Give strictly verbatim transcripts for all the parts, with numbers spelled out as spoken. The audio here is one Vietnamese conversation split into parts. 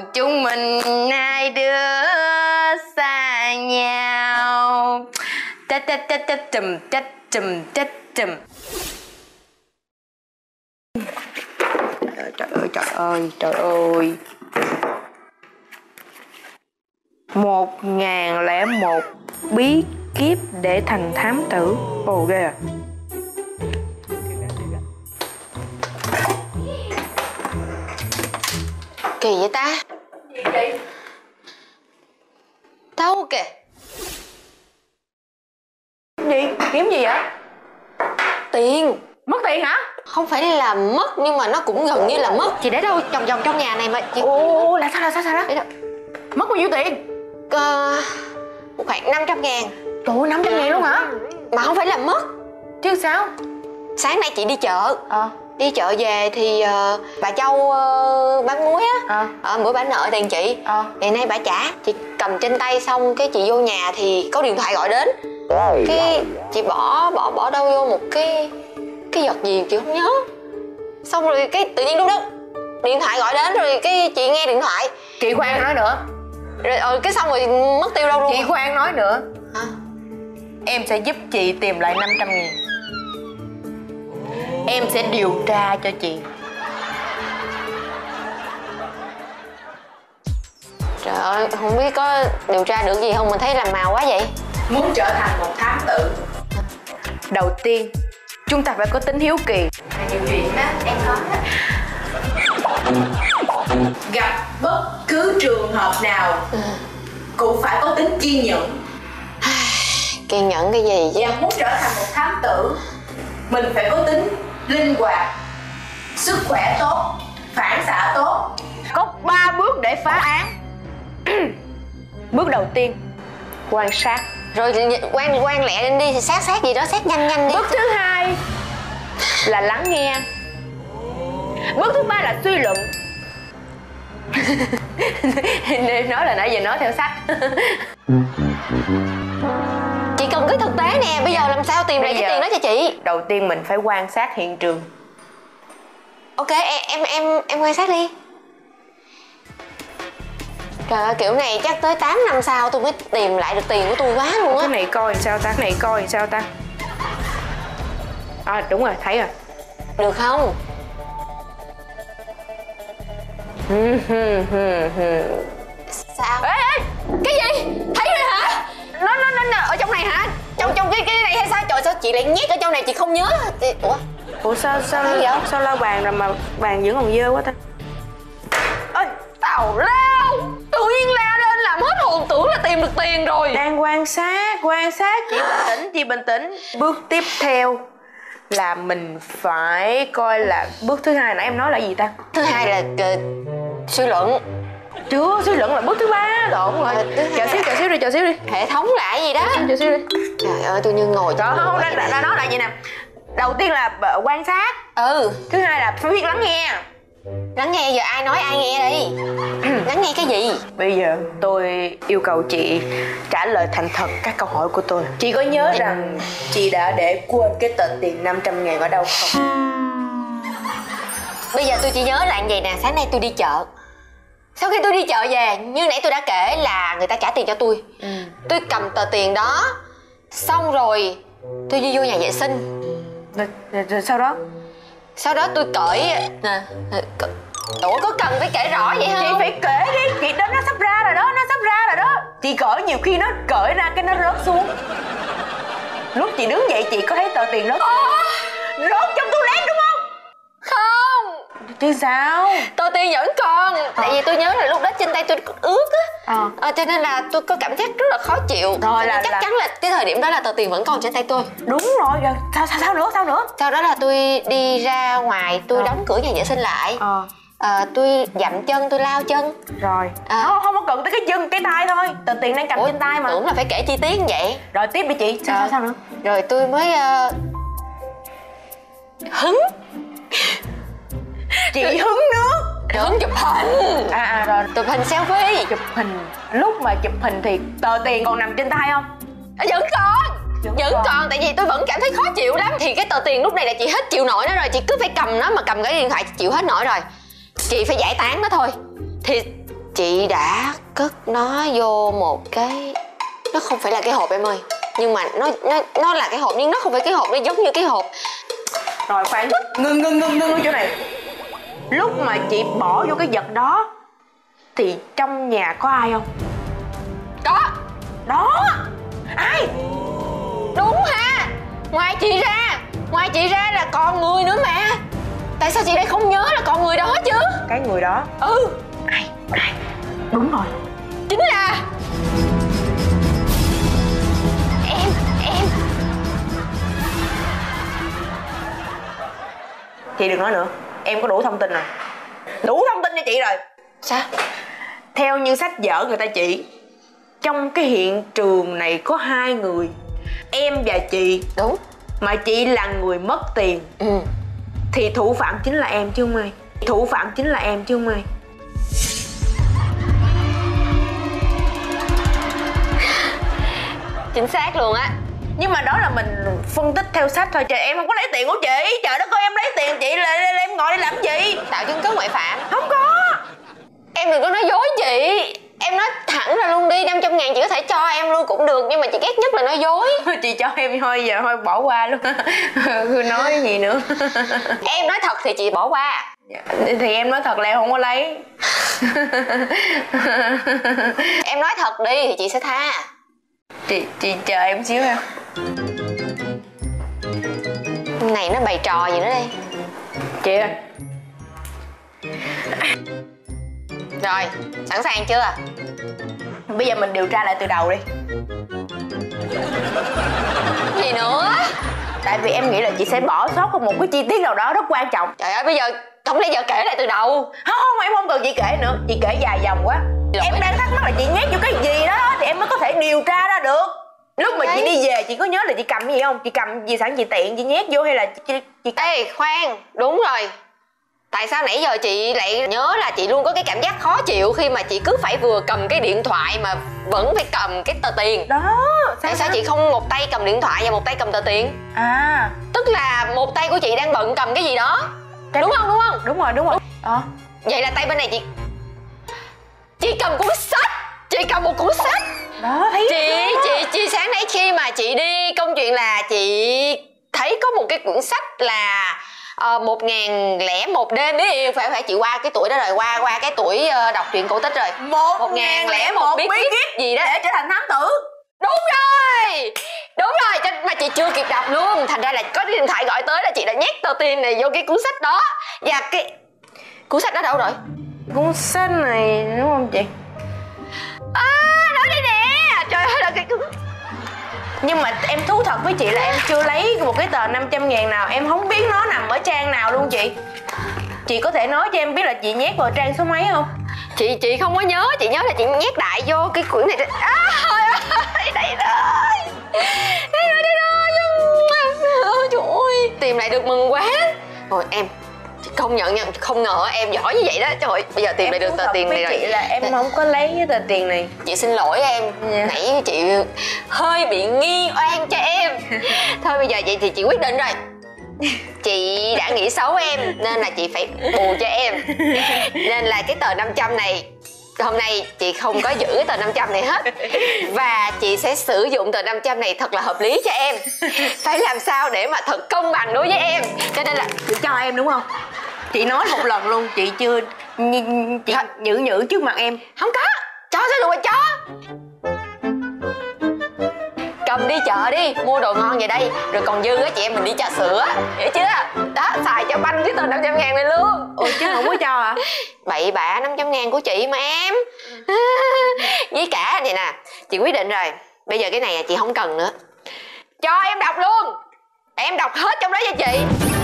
chúng mình hai đứa xa nhau. Tết tết tết tết trùm tết trùm tết trùm. Trời ơi trời ơi trời ơi. Một ngàn lẻ một bí kíp để thành thám tử. Ồ ghê à. Kỳ vậy ta? Gì vậy? Đâu kìa. Gì? Kiếm gì vậy? Tiền. Mất tiền hả? Không phải là mất nhưng mà nó cũng gần như là mất. Chị để đâu vòng vòng trong nhà này mà chị... Ồ là sao là sao sao đó? Mất bao nhiêu tiền? Ờ... khoảng năm trăm ngàn. Trời ơi, năm trăm ngàn luôn hả? Mà không phải là mất. Chứ sao? Sáng nay chị đi chợ. Ờ Đi chợ về thì uh, bà Châu uh, bán muối á. Ờ ờ, Bữa bà nợ tiền chị. Ờ Ngày nay bà trả. Chị cầm trên tay xong cái chị vô nhà thì có điện thoại gọi đến. Cái chị bỏ bỏ bỏ đâu vô một cái cái vật gì chị không nhớ. Xong rồi cái tự nhiên đúng đó điện thoại gọi đến rồi cái chị nghe điện thoại. Chị khoan nói nữa. Rồi ờ, cái xong rồi mất tiêu đâu luôn. Chị khoan nói nữa. Hả? Em sẽ giúp chị tìm lại năm trăm ngàn. Em sẽ điều tra cho chị. Trời ơi, không biết có điều tra được gì không, mình thấy làm màu quá vậy. Muốn trở thành một thám tử, đầu tiên chúng ta phải có tính hiếu kỳ. Nhiều chuyện đó em nói đó. Gặp bất cứ trường hợp nào ừ. cũng phải có tính kiên nhẫn. Kiên nhẫn cái gì chứ? Và muốn trở thành một thám tử, mình phải có tính linh hoạt, sức khỏe tốt, phản xạ tốt. Có ba bước để phá án. Bước đầu tiên, quan sát. Rồi quan quan lẹ lên đi, sát sát gì đó, sát nhanh nhanh đi. Bước thứ hai là lắng nghe. Bước thứ ba là suy luận. Nói là nãy giờ nói theo sách. Chị cần cái thực tế nè, bây giờ làm sao tìm lại cái tiền đó cho chị? Đầu tiên mình phải quan sát hiện trường. Ok, em em em, em quan sát đi. Trời ơi, kiểu này chắc tới tám năm sau tôi mới tìm lại được tiền của tôi quá luôn á. Cái này coi sao ta, cái này coi sao ta. À đúng rồi, thấy rồi. Được không? Sao? Ê, ê, cái gì? Thấy rồi hả? Nó, nó, nó, nó ở trong này hả? Trong trong cái cái này hay sao? Trời, sao chị lại nhét ở trong này, chị không nhớ. Chị... Ủa? Ủa sao, sao, sao, sao lau bàn rồi mà bàn vẫn còn dơ quá ta? Ê, tào lao! Tự nhiên la lên làm hết hồn, tưởng là tìm được tiền rồi. Đang quan sát, quan sát, chị bình tĩnh, chị bình tĩnh. Bước tiếp theo là mình phải coi là bước thứ hai nãy em nói là gì ta? Thứ hai là uh, suy luận. Chưa, suy luận là bước thứ ba. Lộn rồi. Chờ xíu, chờ xíu đi, chờ xíu đi. Hệ thống lại gì đó. Chờ xíu đi. Trời ơi, tôi như ngồi. Trời không, đã, đã, đã nói lại vậy nè. Đầu tiên là quan sát. Ừ. Thứ hai là phải biết lắng nghe. Lắng nghe, giờ ai nói ai nghe đi. Lắng nghe cái gì? Bây giờ tôi yêu cầu chị trả lời thành thật các câu hỏi của tôi. Chị có nhớ Để... rằng chị đã để quên cái tờ tiền năm trăm ngàn ở đâu không? Bây giờ tôi chỉ nhớ là vậy nè, sáng nay tôi đi chợ. Sau khi tôi đi chợ về, như nãy tôi đã kể là người ta trả tiền cho tôi. ừ. Tôi cầm tờ tiền đó, xong rồi tôi đi vô nhà vệ sinh. Rồi, rồi, rồi sau đó? Sau đó tôi cởi nè. Ủa có cần phải kể rõ vậy không? Chị phải kể đi, chị đó nó sắp ra rồi đó, nó sắp ra rồi đó. Chị cởi nhiều khi nó cởi ra cái nó rớt xuống. Lúc chị đứng dậy chị có thấy tờ tiền rớt xuống. Rớt trong toilet đúng không? Không. Chứ sao? Tờ tiền vẫn còn. à. Tại vì tôi nhớ là lúc đó trên tay tôi ướt á. à. à, Cho nên là tôi có cảm giác rất là khó chịu. Rồi là chắc là... chắn là cái thời điểm đó là tờ tiền vẫn còn trên tay tôi. Đúng rồi, rồi sao, sao, sao nữa, sao nữa? Sau đó là tôi đi ra ngoài, tôi à. đóng cửa nhà vệ sinh lại. à. À, tôi dậm chân, tôi lao chân. Rồi à. không, không có cần tới cái chân, cái tay thôi. Tờ tiền đang cầm Ủa, trên tay mà. Tưởng là phải kể chi tiết như vậy. Rồi tiếp đi chị, sao, à. sao, sao nữa? Rồi tôi mới uh... hứng. Chị tôi... hứng nước. Hứng chụp hình. À, à rồi. Chụp hình selfie. Chụp hình. Lúc mà chụp hình thì tờ tiền còn nằm trên tay không? À, vẫn còn. Vẫn, vẫn còn. còn. Tại vì tôi vẫn cảm thấy khó chịu lắm. Thì cái tờ tiền lúc này là chị hết chịu nổi nó rồi. Chị cứ phải cầm nó, mà cầm cái điện thoại chị chịu hết nổi rồi. Chị phải giải tán nó thôi. Thì chị đã cất nó vô một cái... Nó không phải là cái hộp em ơi. Nhưng mà nó nó nó là cái hộp, nhưng nó không phải cái hộp, nó giống như cái hộp. Rồi khoan, ngưng ngưng ngưng ngưng ở chỗ này. Lúc mà chị bỏ vô cái vật đó thì trong nhà có ai không? Có. Đó. Ai? Đúng ha. Ngoài chị ra, ngoài chị ra là còn người nữa mà. Tại sao chị lại không nhớ là còn người đó chứ? Cái người đó? Ừ. Ai? Ai? Đúng rồi. Chính là Em, em. Chị đừng nói nữa. Em có đủ thông tin rồi. Đủ thông tin cho chị rồi. Sao? Theo như sách vở người ta chỉ, trong cái hiện trường này có hai người, em và chị. Đúng. Mà chị là người mất tiền. Ừ. Thì thủ phạm chính là em chứ không ai. Thủ phạm chính là em chứ không ai. Chính xác luôn á. Nhưng mà đó là mình phân tích theo sách thôi. Trời, em không có lấy tiền của chị. Trời đất ơi, em lấy tiền chị là em ngồi đây làm gì? Tạo chứng cứ ngoại phạm. Không có. Em đừng có nói dối chị. Em nói thẳng ra luôn đi. Năm trăm ngàn chị có thể cho em luôn cũng được. Nhưng mà chị ghét nhất là nói dối. Chị cho em thôi, giờ thôi bỏ qua luôn. Cứ nói gì nữa. Em nói thật thì chị bỏ qua. Thì em nói thật là em không có lấy. Em nói thật đi thì chị sẽ tha. Chị, chị chờ em xíu em. Này nó bày trò gì nữa đây? Chị ơi. Rồi, sẵn sàng chưa? Bây giờ mình điều tra lại từ đầu đi. Gì nữa? Tại vì em nghĩ là chị sẽ bỏ sót một cái chi tiết nào đó rất quan trọng. Trời ơi, bây giờ không lẽ giờ kể lại từ đầu? Không, không, em không cần chị kể nữa. Chị kể dài dòng quá. Lỗi. Em đang thắc mắc là chị nhét vô cái gì đó thì em mới có thể điều tra ra được. Lúc mà đấy, chị đi về chị có nhớ là chị cầm cái gì không? Chị cầm gì sẵn chị tiện chị nhét vô hay là chị, chị cầm... Ê khoan, đúng rồi. Tại sao nãy giờ chị lại nhớ là chị luôn có cái cảm giác khó chịu khi mà chị cứ phải vừa cầm cái điện thoại mà vẫn phải cầm cái tờ tiền? Đó. Sao Tại sao đó? Chị không một tay cầm điện thoại và một tay cầm tờ tiền? À, tức là một tay của chị đang bận cầm cái gì đó. Cái... đúng không, đúng không? Đúng rồi, đúng rồi. Ờ. Vậy là tay bên này chị Chị cầm cuốn sách. Chị cầm một cuốn sách. Đó, thấy Chị, đó. chị, chị sáng nãy khi mà chị đi công chuyện là chị thấy có một cái cuốn sách là uh, một ngàn lẻ một đêm biết yêu. Phải phải chị qua cái tuổi đó rồi, qua qua cái tuổi uh, đọc truyện cổ tích rồi. Một ngàn lẻ một bí kíp gì đó để trở thành thám tử. Đúng rồi. Đúng rồi, mà chị chưa kịp đọc luôn. Thành ra là có điện thoại gọi tới là chị đã nhét tờ tiền này vô cái cuốn sách đó. Và cái cuốn sách đó đâu rồi? Cuốn sách này đúng không chị? À, đó đây nè. Trời ơi là cái cuốn. Nhưng mà em thú thật với chị là em chưa lấy một cái tờ năm trăm ngàn nào. Em không biết nó nằm ở trang nào luôn chị. Chị có thể nói cho em biết là chị nhét vào trang số mấy không? Chị chị không có nhớ. Chị nhớ là chị nhét đại vô cái quyển này. À, trời ơi, đây rồi. Đây rồi, đây rồi. Trời ơi, tìm lại được mừng quá. Rồi em không nhận nhận không ngờ em giỏi như vậy đó. Trời ơi, bây giờ tìm em lại được tờ tiền này rồi. chị là em không có lấy cái tờ tiền này. Chị xin lỗi em. Yeah. Nãy chị hơi bị nghi oan cho em. Thôi bây giờ vậy thì chị quyết định rồi. Chị đã nghĩ xấu em nên là chị phải bù cho em. Nên là cái tờ năm trăm này hôm nay chị không có giữ cái tờ năm trăm này hết. Và chị sẽ sử dụng tờ năm trăm này thật là hợp lý cho em. Phải làm sao để mà thật công bằng đối với em. Cho nên là chị cho em đúng không? Chị nói một lần luôn. Chị chưa chị nhử nhử trước mặt em. Không có. Cho sao được mà cho. Cầm đi chợ đi, mua đồ ngon về đây. Rồi còn dư á chị em mình đi trà sữa. Hiểu chưa? Đó, xài cho banh cái tờ năm trăm ngàn này luôn. Ủa chứ không có cho hả? Bậy bạ, năm trăm ngàn của chị mà em. Với cả này nè, chị quyết định rồi. Bây giờ cái này chị không cần nữa. Cho em đọc luôn. Em đọc hết trong đó cho chị.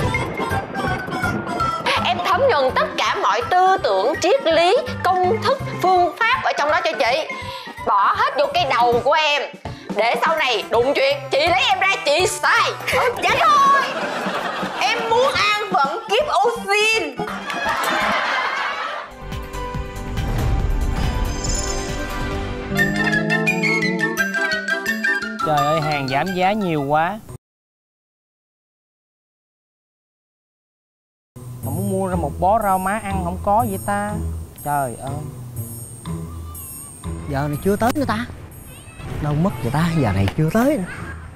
Em thấm nhuần tất cả mọi tư tưởng, triết lý, công thức, phương pháp ở trong đó cho chị. Bỏ hết vô cái đầu của em. Để sau này đụng chuyện chị lấy em ra chị sai. Ừ, dạ thôi. Em muốn an phận kiếp ô xin. Trời ơi, hàng giảm giá nhiều quá. Mà muốn mua ra một bó rau má ăn không có vậy ta. Trời ơi. Giờ này chưa tới nữa ta. Đâu mất vậy ta, giờ này chưa tới nữa.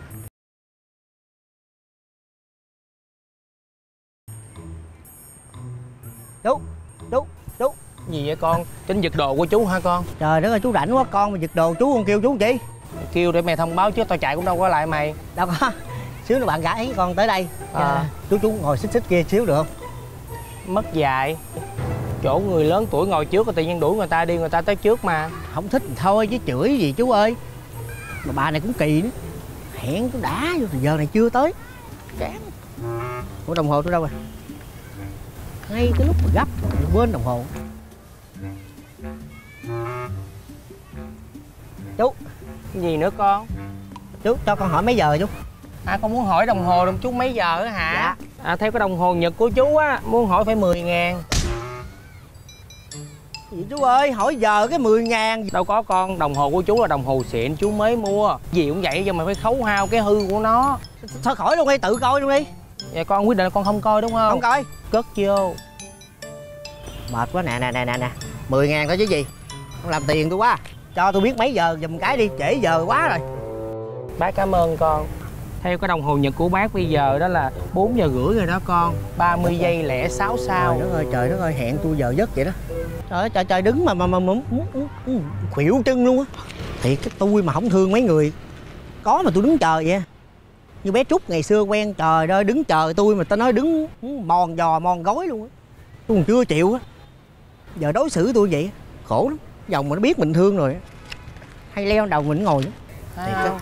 Chú, chú, chú. Gì vậy con? Tính giật đồ của chú hả con? Trời đất ơi, chú rảnh quá, con mà giật đồ chú không kêu chú chi? Kêu để mẹ thông báo chứ tao chạy cũng đâu có lại mày. Đâu có. Xíu nữa bạn gái con tới đây. À. Chú chú ngồi xích xích kia xíu được không? Mất dạy. Chỗ người lớn tuổi ngồi trước rồi tự nhiên đuổi người ta đi, người ta tới trước mà. Không thích thì thôi chứ chửi gì chú ơi. Mà bà này cũng kỳ nữa. Hẹn tôi đã vô thì giờ này chưa tới. Chán. Ủa đồng hồ tôi đâu rồi? Ngay cái lúc mà gấp quên đồng hồ. Chú. Gì nữa con? Chú cho con hỏi mấy giờ rồi chú? À con muốn hỏi đồng hồ đồng chú mấy giờ á hả? Dạ. À theo cái đồng hồ Nhật của chú á, muốn hỏi phải mười ngàn. Gì chú ơi, hỏi giờ cái mười ngàn. Đâu có con, đồng hồ của chú là đồng hồ xịn chú mới mua. Gì cũng vậy nhưng mà phải khấu hao cái hư của nó. Thôi khỏi luôn đi, tự coi luôn đi. Vậy con quyết định là con không coi đúng không? Không coi. Cất vô. Mệt quá nè nè nè nè nè. mười ngàn thôi chứ gì. Không làm tiền tôi quá. Cho tôi biết mấy giờ giùm cái đi, trễ giờ quá rồi. Bác cảm ơn con. Theo cái đồng hồ Nhật của bác bây giờ đó là bốn giờ rưỡi rồi đó con. ba mươi giây lẻ sáu sao. Trời đất ơi, trời đất ơi, hẹn tôi giờ giấc vậy đó. Trời ơi, trời trời đứng mà mà mà muốn khuỵu chân luôn á. Thiệt cái tôi mà không thương mấy người. Có mà tôi đứng chờ vậy. Như bé Trúc ngày xưa quen, trời ơi đứng chờ tôi mà tao nói đứng mòn giò mòn gối luôn á. Tôi còn chưa chịu á. Giờ đối xử tôi vậy khổ lắm. Dòng mà nó biết mình thương rồi hay leo đầu mình ngồi nữa. Thiệt á.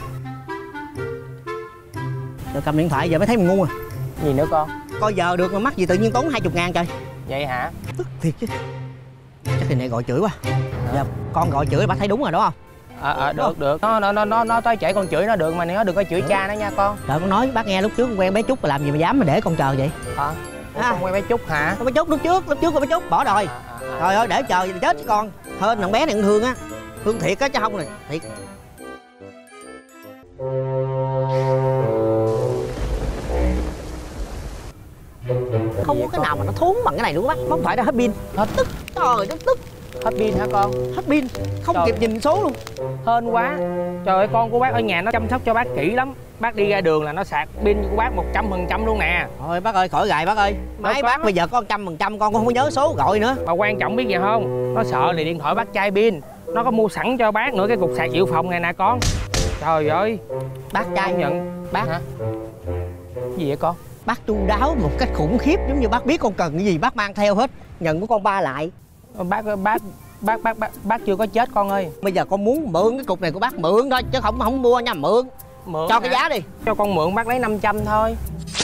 Rồi cầm điện thoại giờ mới thấy mình ngu à. Gì nữa con? Coi giờ được mà mắc gì tự nhiên tốn hai chục ngàn trời. Vậy hả? Tức thiệt chứ. Chắc thì này gọi chửi quá. Giờ con gọi chửi bác thấy đúng rồi đúng không? Ờ à, à, được được. Nó nó nó nó nó tới chạy con chửi nó được mà nó đừng có chửi cha nó nha con. Trời con nói bác nghe lúc trước quen bé Trúc mà làm gì mà dám mà để con chờ vậy? Ờ. À, à. Con quen bé Trúc hả? Con bé Trúc lúc trước, lúc trước con bé Trúc bỏ rồi. À, à, à. Trời ơi để chờ vậy chết chứ con. Hơn thằng bé này con thương á. Thương thiệt á chứ không này, thiệt. Không có cái nào mà nó thốn bằng cái này luôn á bác. Không phải đã hết pin. Hết tức. Trời nó tức. Hết pin hả con? Hết pin. Không Trời. Kịp nhìn số luôn. Hên quá. Trời ơi con của bác ở nhà nó chăm sóc cho bác kỹ lắm. Bác đi ra đường là nó sạc pin của bác một trăm phần trăm luôn nè. Thôi bác ơi khỏi gài bác ơi. Máy bác bây giờ có một trăm phần trăm con cũng không có nhớ số gọi nữa. Mà quan trọng biết gì không? Nó sợ thì điện thoại bác chai pin. Nó có mua sẵn cho bác nữa cái cục sạc dự phòng này nè con. Trời ơi. Bác trai nhận. Bác hả? Gì vậy con? Bác chu đáo một cách khủng khiếp, giống như bác biết con cần cái gì bác mang theo hết. Nhận của con ba lại. Bác bác bác bác bác bác chưa có chết con ơi. Bây giờ con muốn mượn cái cục này của bác mượn thôi chứ không không mua nha, mượn. Mượn cho hả? Cái giá đi. Cho con mượn bác lấy năm trăm thôi.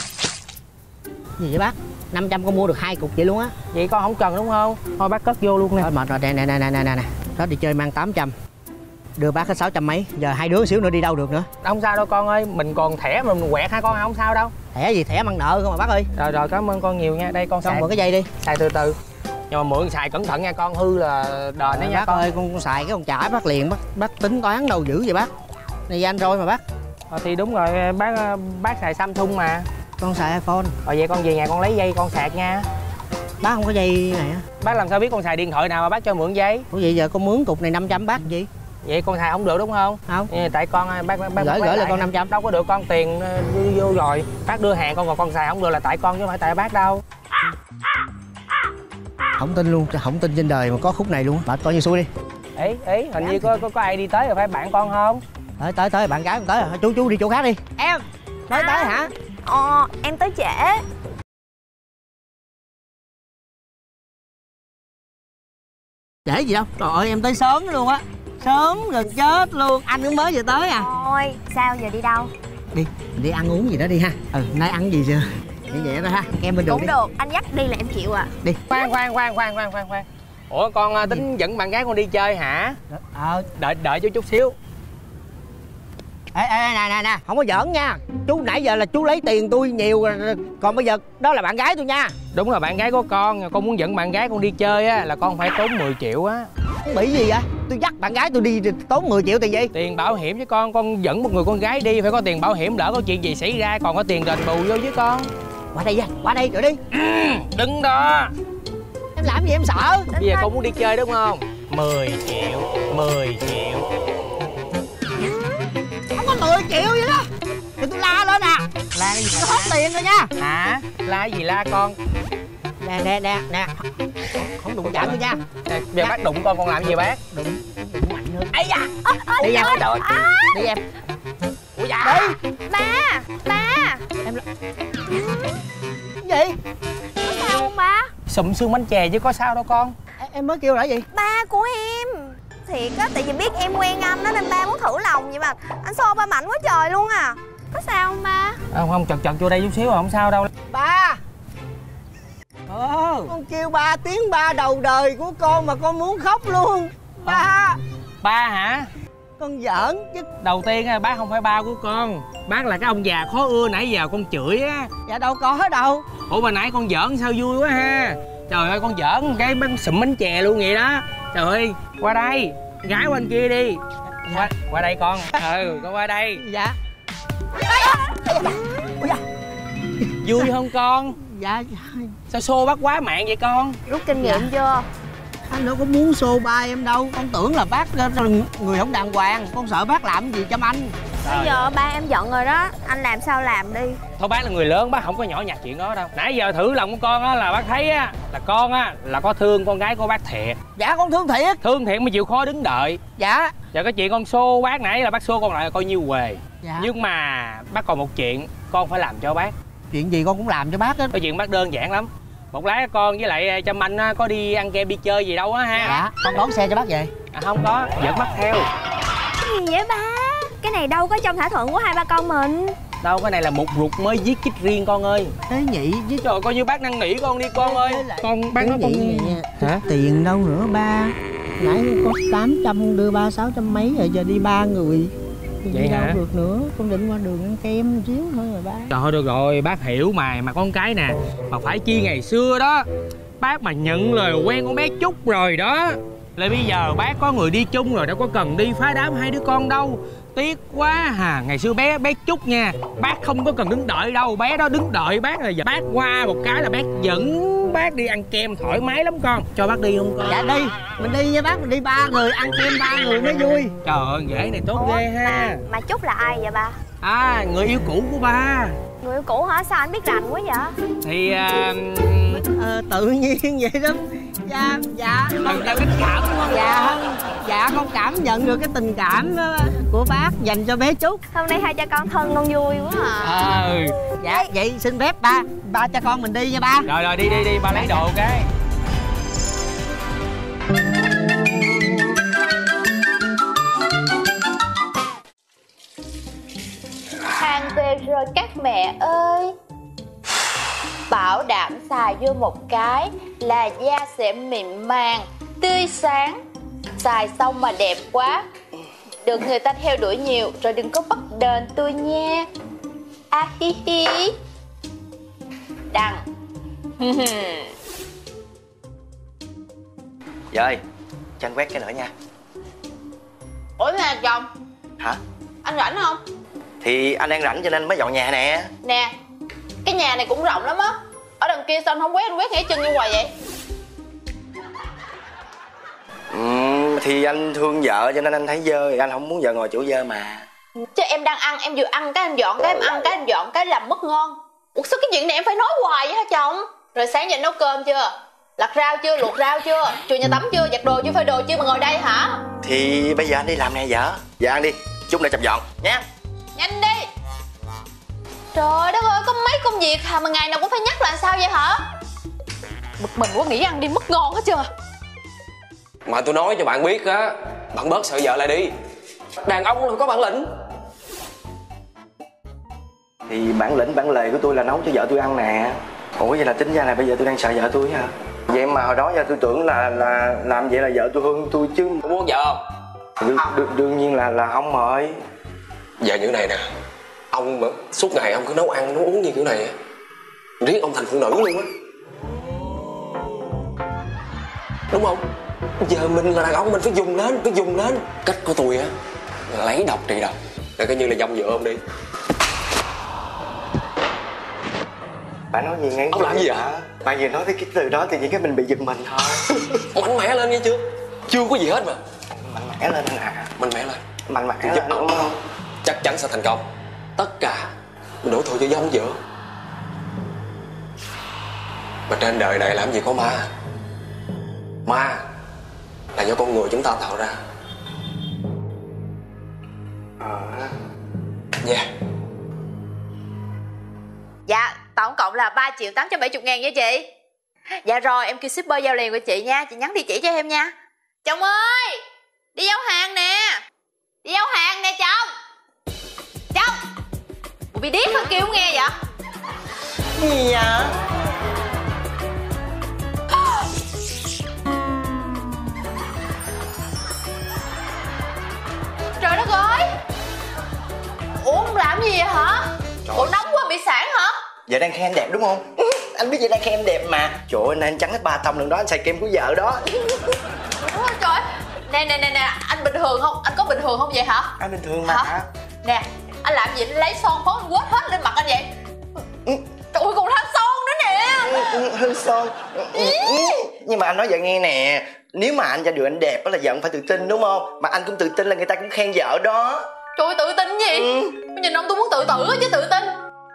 Gì vậy bác? năm trăm con mua được hai cục vậy luôn á. Vậy con không cần đúng không? Thôi bác cất vô luôn nè. Thôi mệt rồi, nè nè nè nè nè nè. Đó đi chơi mang tám trăm. Đưa bác hết sáu trăm mấy. Giờ hai đứa xíu nữa đi đâu được nữa. Không sao đâu con ơi, mình còn thẻ mà mình quẹt hai con không sao đâu. Thẻ gì, thẻ mang nợ không mà bác ơi. Rồi rồi cảm ơn con nhiều nha. Đây con xong xài. mượn cái dây đi. Xài từ từ. Nhưng mà mượn xài cẩn thận nha con, hư là đền đấy nha bác con. ơi, con, con xài cái con trả bác liền, bác bác tính toán đâu dữ vậy bác. Này Android mà bác. Ờ, thì đúng rồi, bác bác xài Samsung mà. Con xài iPhone. Rồi vậy con về nhà con lấy dây con sạc nha. Bác không có dây này á. Bác làm sao biết con xài điện thoại nào mà bác cho mượn dây? Ủa vậy giờ con mướn cục này năm trăm bác gì? Vậy con xài không được đúng không? Không. Tại con bác bác gửi gửi là con năm trăm. Đâu có được con, tiền đưa vô rồi. Bác đưa hàng con còn con xài không được là tại con chứ không phải tại bác đâu. Không tin luôn, không tin trên đời mà có khúc này luôn. Bà coi như xui đi. Ý ý hình như có, có có ai đi tới rồi phải bạn con không? Tới tới tới bạn gái con tới rồi. Chú chú đi chỗ khác đi. Em tới tới hả? Ờ em tới trễ. Trễ gì đâu. Trời ơi em tới sớm luôn á. Sớm gần chết luôn. Anh cũng mới vừa tới à. Thôi sao giờ đi đâu? Đi đi ăn uống gì đó đi ha. Ừ nay ăn gì chưa? Vậy vậy đó ha. Em bên đường cũng đi. Được anh dắt đi là em chịu à. Đi. Khoan khoan khoan khoan khoan khoan khoan. Ủa con tính dẫn bạn gái con đi chơi hả? Ờ. Đợi đợi chú chút xíu. Ê ê nè nè nè, không có giỡn nha. Chú nãy giờ là chú lấy tiền tôi nhiều rồi, còn bây giờ đó là bạn gái tôi nha. Đúng là bạn gái của con, con muốn dẫn bạn gái con đi chơi á là con phải tốn mười triệu á. Không bị gì vậy? Tôi dắt bạn gái tôi đi tốn mười triệu tiền gì? Tiền bảo hiểm chứ con, con dẫn một người con gái đi phải có tiền bảo hiểm, lỡ có chuyện gì xảy ra còn có tiền đền bù vô chứ con. Qua đây nha, qua đây rồi đi. Đứng đó. Em làm gì em sợ? Bây giờ con muốn đi chơi đúng không? mười triệu. Mười triệu. Không có mười triệu vậy đó thì tôi la lên à. La cái gì? Nó hết tiền rồi nha. Hả? La gì la con? Nè nè nè nè. Không đụng chạm tôi nha. Nè, giờ bác đụng con con làm gì bác? Đụng, đụng mạnh hơn. Ây da. Đi em trời. Đi em. Ủa dạ. Đi. Ba, ba. Em cái gì? Có sao không ba? Sụm xương bánh chè chứ có sao đâu con. Em, em mới kêu là gì? Ba của em. Thiệt á, tại vì biết em quen anh đó nên ba muốn thử lòng vậy mà anh xô ba mạnh quá trời luôn à. Có sao không ba? À, không, chật chật vô đây chút xíu không sao đâu. Ba. Ờ, con kêu ba tiếng ba đầu đời của con mà con muốn khóc luôn. Ba. Ba hả? Con giỡn chứ. Đầu tiên á, bác không phải ba của con. Bác là cái ông già khó ưa nãy giờ con chửi á. Dạ đâu có hết đâu. Ủa mà nãy con giỡn sao vui quá ha. Trời ơi, con giỡn cái bánh sụm bánh chè luôn vậy đó. Trời ơi, qua đây. Gái bên kia đi. Dạ. Qua, qua đây con. Ừ, con qua đây. Dạ. Ôi da. Vui không con? Dạ. Sao xô bác quá mạng vậy con? Rút kinh nghiệm Dạ. chưa? Anh đâu có muốn xô ba em đâu. Con tưởng là bác người không đàng hoàng. Con sợ bác làm gì cho anh. Bây giờ ba em giận rồi đó, anh làm sao làm đi. Thôi bác là người lớn, bác không có nhỏ nhặt chuyện đó đâu. Nãy giờ thử lòng của con á là bác thấy á là con á là có thương con gái của bác thiệt. Dạ con thương thiệt. Thương thiệt mới chịu khó đứng đợi. Dạ. Giờ cái chuyện con xô bác nãy là bác xô con lại là coi như huề. Dạ. Nhưng mà bác còn một chuyện con phải làm cho bác. Chuyện gì con cũng làm cho bác á. Cái chuyện bác đơn giản lắm. Một lát con với lại Trâm Anh á, có đi ăn kem đi chơi gì đâu á ha. Dạ. Con đón xe cho bác về. À, không có, dẫn bác theo. Cái gì vậy ba? Cái này đâu có trong thỏa thuận của hai ba con mình. Đâu, cái này là một ruột mới viết chích riêng con ơi. Thế nhị với Trời, coi như bác năn nỉ con đi con ơi. Con bác nói con hả? Tiền đâu nữa ba? Nãy có tám trăm đưa ba sáu trăm mấy rồi, giờ đi ba người thì vậy đi đâu hả? được nữa. Con định qua đường ăn kem một xíu thôi rồi ba. Trời ơi, được rồi, bác hiểu mà. Mà con cái nè, mà phải chi ngày xưa đó bác mà nhận lời quen con bé Trúc rồi đó là bây giờ bác có người đi chung rồi, đâu có cần đi phá đám hai đứa con đâu. Tiếc quá hà. Ngày xưa bé bé Trúc nha, bác không có cần đứng đợi đâu. Bé đó đứng đợi bác rồi, giờ bác qua một cái là bác dẫn bác đi ăn kem thoải mái lắm con. Cho bác đi không con? Dạ đi. Mình đi nha bác, mình đi ba người ăn kem ba người mới vui. Trời ơi, ghế này tốt ghê ha. Mà, mà Trúc là ai vậy ba? À, người yêu cũ của ba. Người yêu cũ hả? Sao anh biết rành quá vậy? Thì à, Ờ, tự nhiên vậy đó. Dạ. Dạ. lần đầu cách cảm đúng không? Dạ. Dạ con cảm nhận được cái tình cảm của bác dành cho bé Trúc. Hôm nay hai cha con thân con vui quá à. Ừ. Dạ vậy xin phép ba. Ba cho con mình đi nha ba. Rồi rồi đi đi đi, ba lấy đồ cái. Hàng về rồi các mẹ ơi. Bảo đảm xài vô một cái là da sẽ mịn màng, tươi sáng. Xài xong mà đẹp quá, được người ta theo đuổi nhiều rồi đừng có bắt đền tôi nha. A hi hi. Đăng. Rồi, cho anh quét cái nữa nha. Ủa nè chồng, Hả? anh rảnh không? Thì anh đang rảnh cho nên mới dọn nhà nè. Nè, cái nhà này cũng rộng lắm á. Ở đằng kia sao anh không quét, anh quét ngay chân như hoài vậy? Ừm, thì anh thương vợ cho nên anh thấy dơ thì anh không muốn vợ ngồi chỗ dơ mà. Chứ em đang ăn, em vừa ăn cái anh dọn cái, em ăn cái anh dọn cái làm mất ngon. Ủa sao cái chuyện này em phải nói hoài vậy hả chồng? Rồi sáng giờ anh nấu cơm chưa? Lặt rau chưa? Luộc rau chưa? Chùi nhà tắm chưa? Giặt đồ chưa? Phơi đồ chưa mà ngồi đây hả? Thì bây giờ anh đi làm nè vợ. Dạ ăn đi, chút nữa chậm dọn nhé. Nhanh đi. Trời đất ơi, có mấy công việc hả mà ngày nào cũng phải nhắc là sao vậy hả? Bực mình quá, nghĩ ăn đi mất ngon hết chưa? Mà tôi nói cho bạn biết á, bạn bớt sợ vợ lại đi. Đàn ông là có bản lĩnh. Thì bản lĩnh bản lề của tôi là nấu cho vợ tôi ăn nè. Ủa vậy là tính ra là bây giờ tôi đang sợ vợ tôi hả? Vậy mà hồi đó giờ tôi tưởng là là làm vậy là vợ tôi thương tôi chứ. Có muốn vợ không? Đương, đương, đương nhiên là là không rồi. Giờ như này nè, ông mà suốt ngày ông cứ nấu ăn nấu uống như kiểu này á, riết ông thành phụ nữ luôn á. Đúng không? Giờ mình là đàn ông mình phải dùng lên, phải dùng lên. Cách của tôi á là lấy độc trị độc, để coi như là dông dựa ông đi. Bà nói gì ngay? Ông làm gì ạ? Bà vừa nói tới cái từ đó thì những cái mình bị giật mình thôi. Mạnh mẽ lên nghe chưa? chưa có gì hết mà. Mạnh mẽ lên anh à. Mạnh mẽ lên. Mạnh mẽ lên đúng không? Chắc chắn sẽ thành công. Tất cả mình đổ thừa cho dông dựa. Mà trên đời này làm gì có ma. Ma là do con người chúng ta tạo ra. Ờ. Yeah. Dạ, tổng cộng là ba triệu tám trăm bảy mươi ngàn nha chị. Dạ rồi, em kêu shipper giao liền của chị nha. Chị nhắn địa chỉ cho em nha. Chồng ơi, đi giao hàng nè. Đi giao hàng nè chồng. Chồng, bộ bị điếc hả, kêu không nghe vậy? Gì vậy? Trời đất ơi. Ủa, ông làm gì vậy hả? Ủa, nóng quá bị sản hả? Giờ đang khen em đẹp đúng không? Anh biết giờ đang khen em đẹp mà. Trời ơi, anh trắng hết ba tông lần đó, anh xài kem của vợ đó. Ôi trời ơi. Nè nè nè nè, anh bình thường không? Anh có bình thường không vậy hả? Anh bình thường mà. Hả? Nè, anh làm gì anh lấy son phấn anh quết hết lên mặt anh vậy? Ừ. Trời ơi, còn thắng son nữa nè. Ừ, ừ, hơi son. Ừ, ừ, ừ. Nhưng mà anh nói vợ nghe nè, nếu mà anh cho được anh đẹp đó là vợ cũng phải tự tin đúng không? Mà anh cũng tự tin là người ta cũng khen vợ đó. Trời ơi, tự tin gì? Ừ. Nhìn ông tôi muốn tự tử chứ tự tin.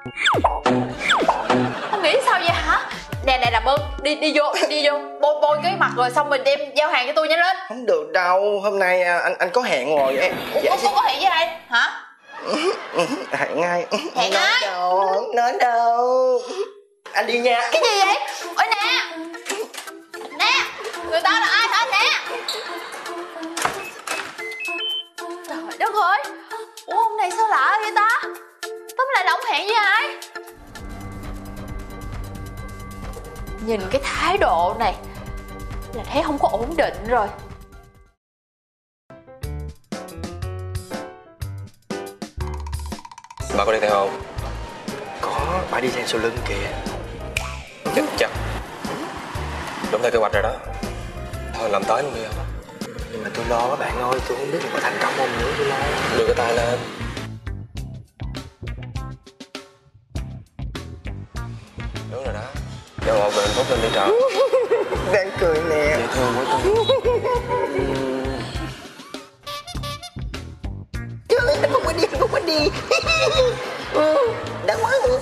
Ông nghĩ sao vậy hả? Nè nè làm ơn, đi đi vô, đi vô, bôi bôi cái mặt rồi xong mình đem giao hàng cho tôi nhanh lên. Không được đâu, hôm nay anh anh có hẹn rồi em. Ủa, Dạ, có, có, có hẹn với ai? Hả? hẹn ai? Hẹn nói ai? đâu, không nói đâu. Anh đi nha. Cái gì vậy? Ôi nè. Nè, người ta là ai hả nè? Trời đất ơi. Ủa ông này sao lạ vậy ta? Tóm lại là ông hẹn với ai? Nhìn cái thái độ này là thấy không có ổn định rồi. Bà có đi theo không? Có, bà đi theo sau lưng kìa. Chắc chắc đúng theo kế hoạch rồi đó. Thôi làm tới luôn đi không? Nhưng mà tôi lo các bạn ơi, tôi không biết là có thành công không nữa, tôi lo. Đưa cái tay lên. Đúng rồi đó. Cho một mình phúc lên đi trời. Đang cười nè. Dễ thương quá tôi. Trời ơi, anh không có đi, anh không có đi. Đáng quá rồi.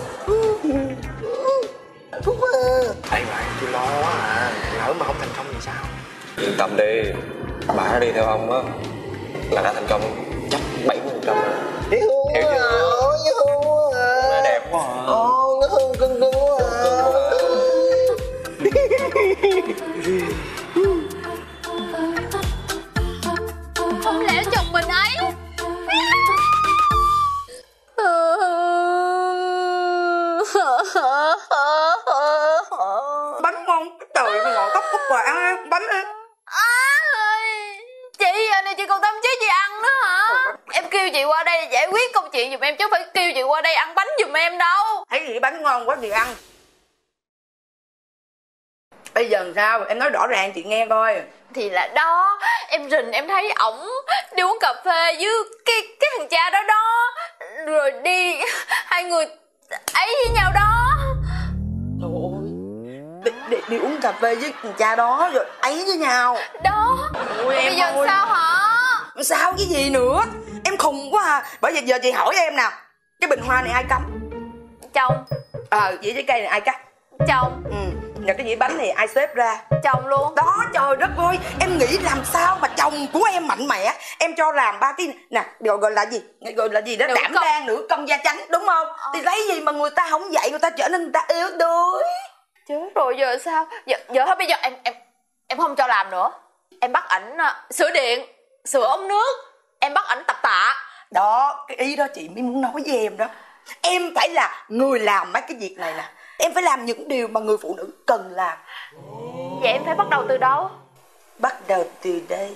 Phúc ơi. Ê mà tôi lo quá à, lỡ mà không thành công thì sao? Yên tâm đi. Bà đã đi theo ông á là đã thành công chắc bảy mươi phần trăm rồi. Dễ thương Hiểu quá chưa? à, dễ thương quá à. Nó đẹp quá à. Ồ, nó thương cưng cưng quá à. Không lẽ chồng mình ấy? Bánh ngon, trời mày ngồi khóc khúc rồi, ăn ăn bánh ăn. Chị giờ này chị còn tâm trí chị ăn nữa hả? Em kêu chị qua đây giải quyết công chuyện giùm em chứ không phải kêu chị qua đây ăn bánh giùm em đâu. Thấy gì bánh ngon quá thì ăn. Bây giờ làm sao? Em nói rõ ràng chị nghe coi. Thì là đó, em rình em thấy ổng đi uống cà phê với cái cái thằng cha đó đó. Rồi đi, hai người ấy với nhau đó. Trời ơi, đi, đi, đi uống cà phê với thằng cha đó rồi ấy với nhau. Đó, Ôi, em bây giờ ơi. sao hả? Sao cái gì nữa? Em khùng quá à. Bởi vì giờ chị hỏi em nè, cái bình hoa này ai cắm? Chồng, Ờ, dĩa trái cây này ai cắt? chồng, Ừ, và cái dĩa bánh này ai xếp ra? chồng luôn. Đó, trời đất ơi, em nghĩ làm sao mà chồng của em mạnh mẽ. Em cho làm ba cái nè, gọi gọi là gì? Gọi là gì đó, Nữ đảm công. đang nữ công gia chánh đúng không? Ờ. Thì lấy gì mà người ta không dạy, người ta trở nên người ta yếu đuối. Chết rồi, giờ sao? Giờ, giờ thôi bây giờ em em em không cho làm nữa. Em bắt ảnh uh, sửa điện, sửa ống nước. Em bắt ảnh tập tạ. Đó, cái ý đó chị mới muốn nói với em đó. Em phải là người làm mấy cái việc này nè. Em phải làm những điều mà người phụ nữ cần làm. Vậy em phải bắt đầu từ đâu? Bắt đầu từ đây.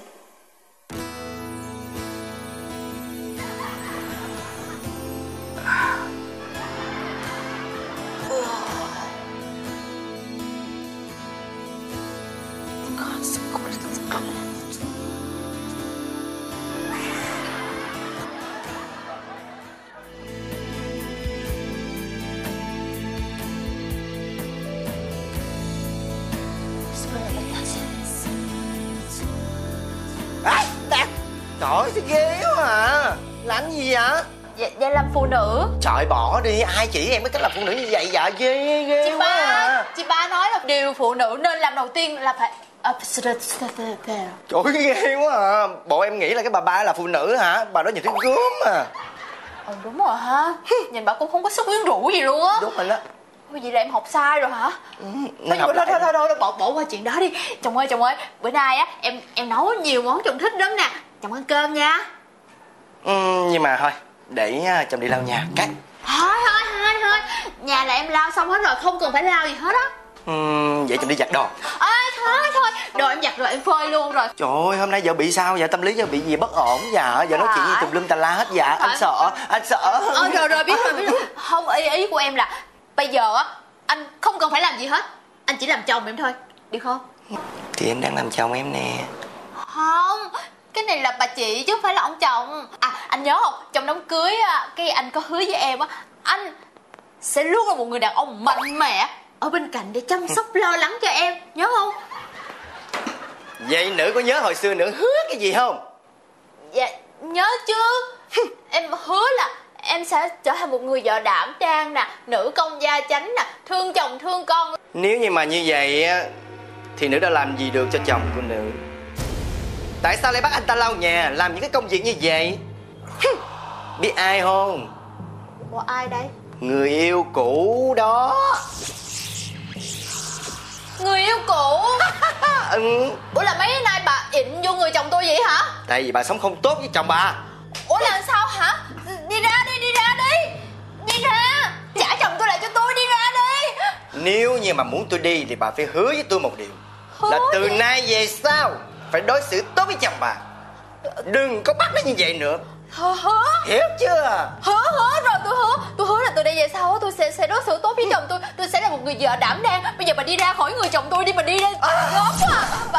thấy ghê quá à. Làm gì vậy? Dạ, dạ làm phụ nữ. Trời bỏ đi, ai chỉ em cái cách làm phụ nữ như vậy dạ ghê ghê Chị quá ba, à. chị ba nói là điều phụ nữ nên làm đầu tiên là phải Trời ơi ghê quá à. Bộ em nghĩ là cái bà ba là phụ nữ hả? Bà đó nhìn thấy gớm à. Ờ đúng rồi ha. Nhìn bà cũng không có sức quyến rũ gì luôn á. Đúng rồi đó. Ôi vậy là em học sai rồi hả? Ừ, thôi, thôi, thôi, thôi, thôi, bỏ, bỏ qua chuyện đó đi. Chồng ơi, chồng ơi, bữa nay á em em nấu nhiều món chồng thích lắm nè. Chồng ăn cơm nha. Ừ, nhưng mà thôi, để chồng đi lau nhà cái. Thôi, thôi, thôi, thôi. Nhà là em lau xong hết rồi, không cần phải lau gì hết á. Ừ, vậy chồng đi giặt đồ. Ê, thôi, thôi, đồ em giặt rồi em phơi luôn rồi. Trời ơi, hôm nay vợ bị sao vậy? Tâm lý vợ bị gì bất ổn dạ? Vợ nói chuyện gì tùm lum tà la hết dạ. Anh sợ, anh sợ. Ờ, rồi, rồi, biết rồi, biết rồi. Không, ý, ý của em là bây giờ á, anh không cần phải làm gì hết. Anh chỉ làm chồng em thôi, được không? Thì em đang làm chồng em nè. Không, cái này là bà chị chứ không phải là ông chồng. À, anh nhớ không? Trong đám cưới á, cái anh có hứa với em á, anh sẽ luôn là một người đàn ông mạnh mẽ ở bên cạnh để chăm sóc lo lắng cho em, nhớ không? Vậy nữ có nhớ hồi xưa nữ hứa cái gì không? Dạ, nhớ chứ. Em hứa là em sẽ trở thành một người vợ đảm đang nè, nữ công gia chánh nè, thương chồng thương con. Nếu như mà như vậy á thì nữ đã làm gì được cho chồng của nữ? Tại sao lại bắt anh ta lau nhà, làm những cái công việc như vậy? Biết ai không? Ủa ai đây? Người yêu cũ đó. Người yêu cũ? Ừ. Ủa là mấy nay bà ịn vô người chồng tôi vậy hả? Tại vì bà sống không tốt với chồng bà. Ủa là sao hả? Đi ra đi, đi ra đi. Đi ra. Trả chồng tôi lại cho tôi, đi ra đi. Nếu như mà muốn tôi đi thì bà phải hứa với tôi một điều. Hứa là từ gì? nay về sau phải đối xử tốt với chồng bà. Đừng có bắt nó như vậy nữa. Hứa hứa Hiểu chưa? Hứa hứa rồi, tôi hứa. Tôi hứa là từ đây về sau tôi sẽ sẽ đối xử tốt với chồng tôi. Tôi sẽ là một người vợ đảm đang. Bây giờ bà đi ra khỏi người chồng tôi đi, bà đi ra. À. Gớm quá à. Bà...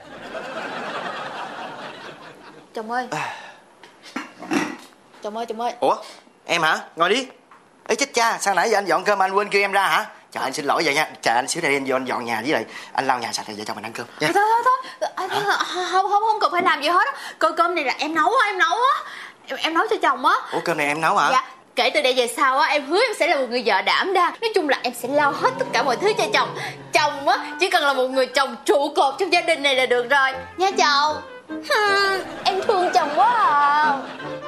Chồng ơi. Chồng ơi, chồng ơi. Ủa em hả? Ngồi đi. Ê chết cha, sao nãy giờ anh dọn cơm anh quên kêu em ra hả? Trời anh xin lỗi vậy nha. Chờ anh xíu đây em vô anh dọn nhà với lại anh lau nhà sạch rồi vợ chồng mình ăn cơm nha. Thôi thôi thôi. À, không không không cần phải làm gì hết á. Cơm cơm này là em nấu á, em nấu á. Em, em nấu cho chồng á. Ủa cơm này em nấu hả? Dạ. Kể từ đây về sau á, em hứa em sẽ là một người vợ đảm đang. Nói chung là em sẽ lo hết tất cả mọi thứ cho chồng. Chồng á chỉ cần là một người chồng trụ cột trong gia đình này là được rồi. Nha chồng. Em thương chồng quá à.